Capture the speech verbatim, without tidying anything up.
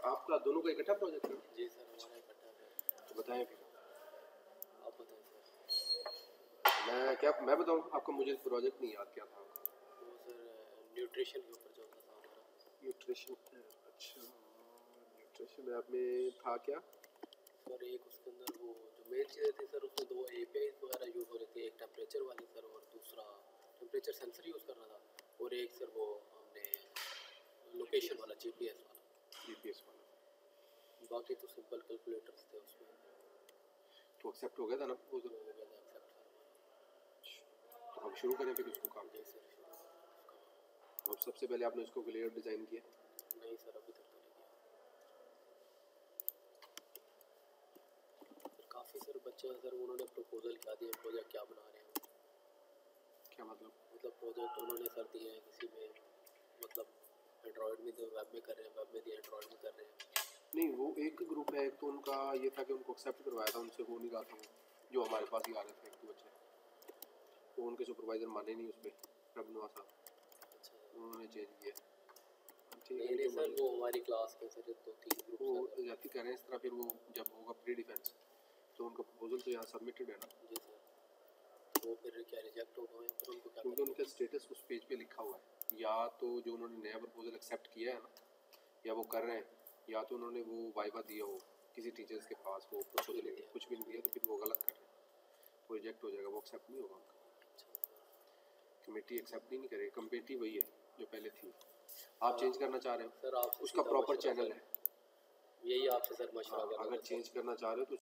आपका दोनों का इकट्ठा प्रोजेक्ट है? जी सर, हमारा इकट्ठा है। तो बताएं फिर। आप बताएं सर। मैं क्या मैं बताऊं आपको? मुझे प्रोजेक्ट नहीं याद क्या था आपका। वो सर न्यूट्रिशन के ऊपर चलता था हमारा। न्यूट्रिशन, अच्छा न्यूट्रिशन लैब में था क्या सर? एक उसके अंदर वो जो मेन चीज़ें थी सर, उसमें दो एपीआई वगैरह यूज़ हो रही थी, एक टेम्परेचर वाली सर और दूसरा टेम्परेचर सेंसर यूज़ करना था, और एक सर वो हमने लोकेशन वाला जीपीएस वाला जीपीएस वाला। बाकी तो सिंपल कैलकुलेटर्स थे उसमें। तो एक्सेप्ट हो गया था ना वो? तो हो गया था एक्सेप्ट सर। तो हम शुरू करें फिर उसको काम? जी सर, शुरू तो अब सबसे पहले आपने उसको लेयर डिज़ाइन किया? नहीं सर, अभी तक तो नहीं किया सर। काफ़ी सर बच्चे हैं सर, उन्होंने प्रपोजल क्या दिया, प्रोजेक्ट क्या बना रहे हैं। क्या मतलब? मतलब प्रोजेक्ट उन्होंने सर दिए हैं, किसी में मतलब एंड्रॉयड में तो वेब में कर रहे हैं, वेब में दिए एंड्रॉयड में कर रहे हैं। नहीं, वो एक ग्रुप है, एक तो उनका ये था कि उनको एक्सेप्ट करवाया था, उनसे हो नहीं रहा था वो, जो हमारे पास ही आ रहे थे एक दो बच्चे, वो उनके सुपरवाइज़र माने नहीं उस पर, रबनुआ साहब। अच्छा, उन्होंने चेंज किया। नहीं नहीं सर, वो हमारी क्लास के सर दो तीन ग्रुप वो जाती कह रहे हैं इस तरह, फिर वो जब होगा प्री डिफेंस तो उनका प्रपोजल तो यहाँ सबमिटेड है ना? जी सर, वो फिर क्या रिजेक्ट होगा या फिर उनको क्या? क्योंकि उनका स्टेटस उस पेज पे लिखा हुआ है, या तो जो उन्होंने नया प्रपोजल एक्सेप्ट किया है ना, या वो कर रहे हैं, या तो उन्होंने वो वाइवा दिया हो किसी टीचर्स के पास, वो प्रपोजल कुछ भी नहीं दिया, तो फिर वो गलत कर रहे हैं, वो रिजेक्ट हो जाएगा, वो एक्सेप्ट नहीं होगा उनका। कमेटी एक्सेप्ट नहीं करेगी, कमेटी वही है जो पहले थी। आप चेंज करना चाह रहे हो सर? आप उसका प्रॉपर चैनल है, यही आपसे सर मशवरा। अगर चेंज करना चाह रहे हो तो